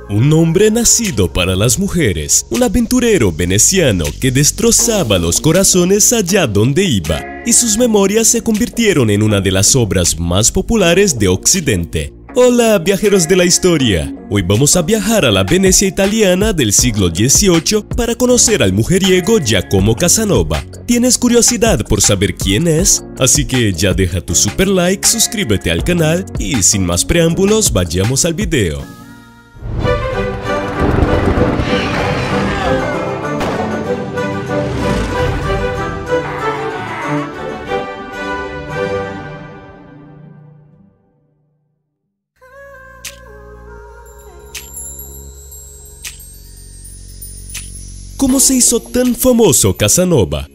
Un hombre nacido para las mujeres, un aventurero veneciano que destrozaba los corazones allá donde iba, y sus memorias se convirtieron en una de las obras más populares de Occidente. Hola viajeros de la historia, hoy vamos a viajar a la Venecia italiana del siglo XVIII para conocer al mujeriego Giacomo Casanova. ¿Tienes curiosidad por saber quién es? Así que ya deja tu super like, suscríbete al canal y sin más preámbulos vayamos al video. ¿Cómo se hizo tan famoso Casanova?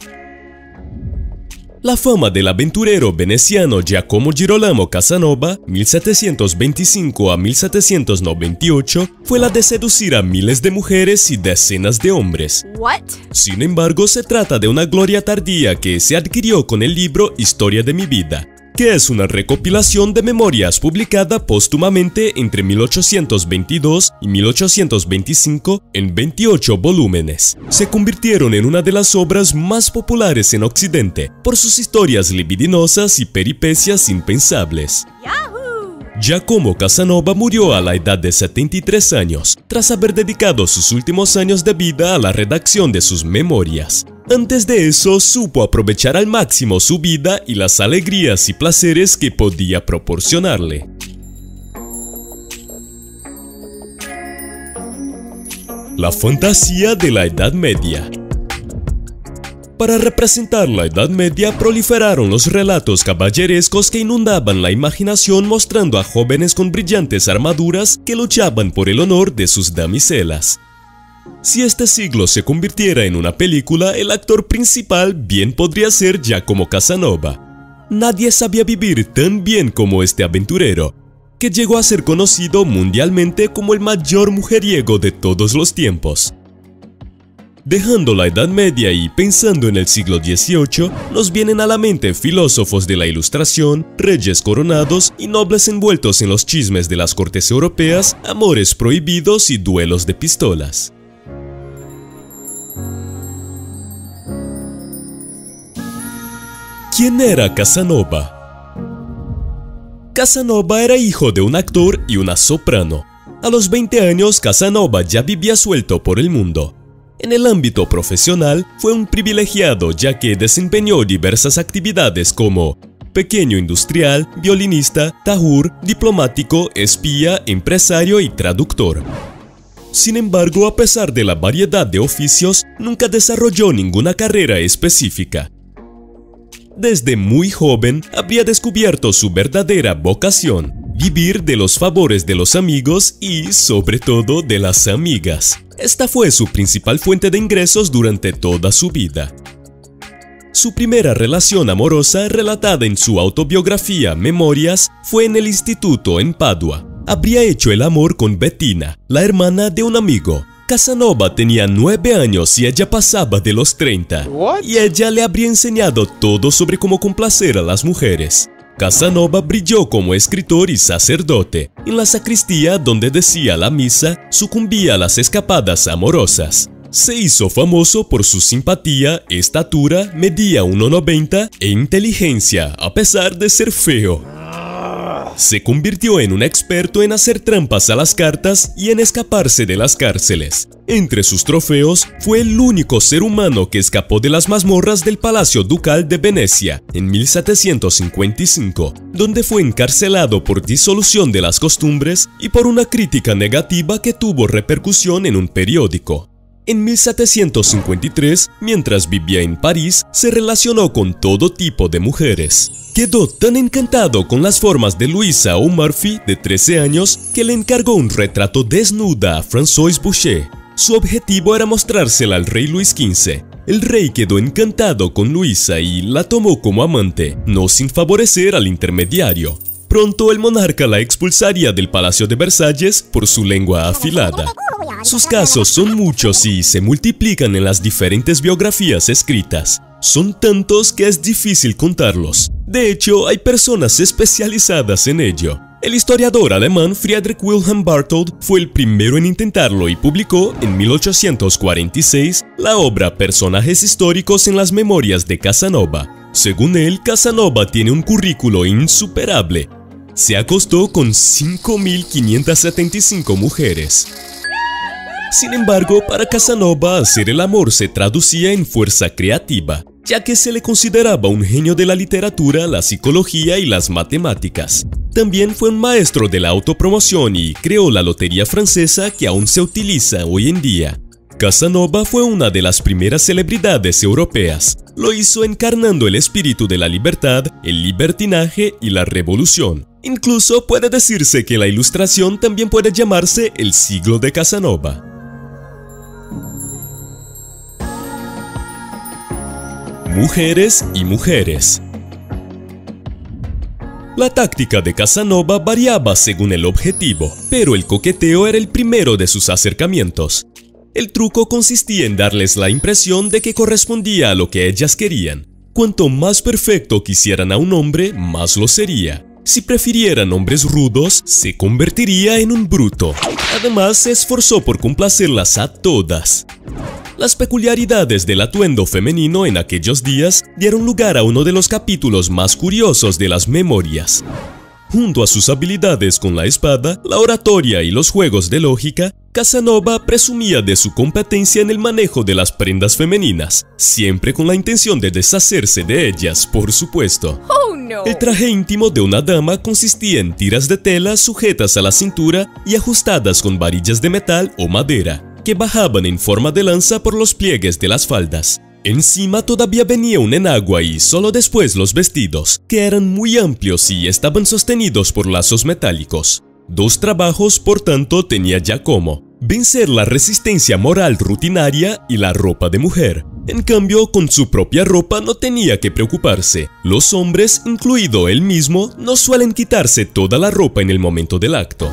La fama del aventurero veneciano Giacomo Girolamo Casanova, 1725 a 1798, fue la de seducir a miles de mujeres y decenas de hombres. What? Sin embargo, se trata de una gloria tardía que se adquirió con el libro Historia de mi vida, que es una recopilación de memorias publicada póstumamente entre 1822 y 1825 en 28 volúmenes. Se convirtieron en una de las obras más populares en Occidente por sus historias libidinosas y peripecias impensables. Yahoo! Giacomo Casanova murió a la edad de 73 años, tras haber dedicado sus últimos años de vida a la redacción de sus memorias. Antes de eso, supo aprovechar al máximo su vida y las alegrías y placeres que podía proporcionarle. La fantasía de la Edad Media. Para representar la Edad Media proliferaron los relatos caballerescos que inundaban la imaginación, mostrando a jóvenes con brillantes armaduras que luchaban por el honor de sus damiselas. Si este siglo se convirtiera en una película, el actor principal bien podría ser Giacomo Casanova. Nadie sabía vivir tan bien como este aventurero, que llegó a ser conocido mundialmente como el mayor mujeriego de todos los tiempos. Dejando la Edad Media y pensando en el siglo XVIII, nos vienen a la mente filósofos de la Ilustración, reyes coronados y nobles envueltos en los chismes de las cortes europeas, amores prohibidos y duelos de pistolas. ¿Quién era Casanova? Casanova era hijo de un actor y una soprano. A los 20 años, Casanova ya vivía suelto por el mundo. En el ámbito profesional, fue un privilegiado ya que desempeñó diversas actividades como pequeño industrial, violinista, tahur, diplomático, espía, empresario y traductor. Sin embargo, a pesar de la variedad de oficios, nunca desarrolló ninguna carrera específica. Desde muy joven habría descubierto su verdadera vocación, vivir de los favores de los amigos y, sobre todo, de las amigas. Esta fue su principal fuente de ingresos durante toda su vida. Su primera relación amorosa, relatada en su autobiografía Memorias, fue en el instituto en Padua. Habría hecho el amor con Bettina, la hermana de un amigo. Casanova tenía 9 años y ella pasaba de los 30. What? Y ella le habría enseñado todo sobre cómo complacer a las mujeres. Casanova brilló como escritor y sacerdote. En la sacristía, donde decía la misa, sucumbía a las escapadas amorosas. Se hizo famoso por su simpatía, estatura, medía 1,90 e inteligencia, a pesar de ser feo. Se convirtió en un experto en hacer trampas a las cartas y en escaparse de las cárceles. Entre sus trofeos, fue el único ser humano que escapó de las mazmorras del Palacio Ducal de Venecia en 1755, donde fue encarcelado por disolución de las costumbres y por una crítica negativa que tuvo repercusión en un periódico. En 1753, mientras vivía en París, se relacionó con todo tipo de mujeres. Quedó tan encantado con las formas de Louisa O'Murphy, de 13 años, que le encargó un retrato desnuda a François Boucher. Su objetivo era mostrársela al rey Luis XV. El rey quedó encantado con Luisa y la tomó como amante, no sin favorecer al intermediario. Pronto el monarca la expulsaría del Palacio de Versalles por su lengua afilada. Sus casos son muchos y se multiplican en las diferentes biografías escritas. Son tantos que es difícil contarlos. De hecho, hay personas especializadas en ello. El historiador alemán Friedrich Wilhelm Barthold fue el primero en intentarlo y publicó en 1846 la obra Personajes históricos en las memorias de Casanova. Según él, Casanova tiene un currículo insuperable. Se acostó con 5.575 mujeres. Sin embargo, para Casanova hacer el amor se traducía en fuerza creativa, ya que se le consideraba un genio de la literatura, la psicología y las matemáticas. También fue un maestro de la autopromoción y creó la lotería francesa que aún se utiliza hoy en día. Casanova fue una de las primeras celebridades europeas. Lo hizo encarnando el espíritu de la libertad, el libertinaje y la revolución. Incluso puede decirse que la Ilustración también puede llamarse el siglo de Casanova. Mujeres y mujeres. La táctica de Casanova variaba según el objetivo, pero el coqueteo era el primero de sus acercamientos. El truco consistía en darles la impresión de que correspondía a lo que ellas querían. Cuanto más perfecto quisieran a un hombre, más lo sería. Si prefirieran hombres rudos, se convertiría en un bruto. Además, se esforzó por complacerlas a todas. Las peculiaridades del atuendo femenino en aquellos días dieron lugar a uno de los capítulos más curiosos de las memorias. Junto a sus habilidades con la espada, la oratoria y los juegos de lógica, Casanova presumía de su competencia en el manejo de las prendas femeninas, siempre con la intención de deshacerse de ellas, por supuesto. Oh, no. El traje íntimo de una dama consistía en tiras de tela sujetas a la cintura y ajustadas con varillas de metal o madera, que bajaban en forma de lanza por los pliegues de las faldas. Encima todavía venía un enagua y solo después los vestidos, que eran muy amplios y estaban sostenidos por lazos metálicos. Dos trabajos, por tanto, tenía Giacomo: vencer la resistencia moral rutinaria y la ropa de mujer. En cambio, con su propia ropa no tenía que preocuparse. Los hombres, incluido él mismo, no suelen quitarse toda la ropa en el momento del acto.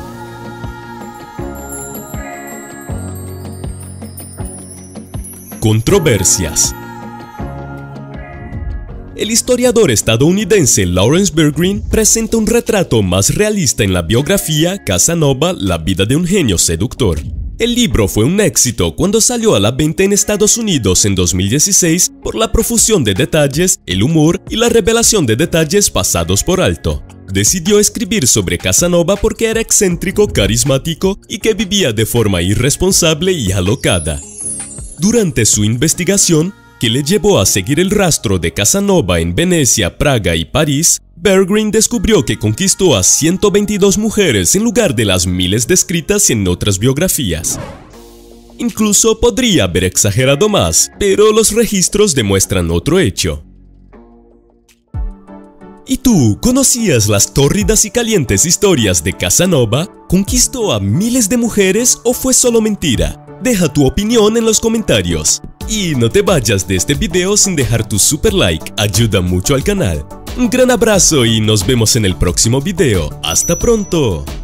Controversias. El historiador estadounidense Lawrence Bergreen presenta un retrato más realista en la biografía Casanova, la vida de un genio seductor. El libro fue un éxito cuando salió a la venta en Estados Unidos en 2016 por la profusión de detalles, el humor y la revelación de detalles pasados por alto. Decidió escribir sobre Casanova porque era excéntrico, carismático y que vivía de forma irresponsable y alocada. Durante su investigación, que le llevó a seguir el rastro de Casanova en Venecia, Praga y París, Bergreen descubrió que conquistó a 122 mujeres en lugar de las miles descritas en otras biografías. Incluso podría haber exagerado más, pero los registros demuestran otro hecho. ¿Y tú, conocías las tórridas y calientes historias de Casanova? ¿Conquistó a miles de mujeres o fue solo mentira? Deja tu opinión en los comentarios. Y no te vayas de este video sin dejar tu super like, ayuda mucho al canal. Un gran abrazo y nos vemos en el próximo video. ¡Hasta pronto!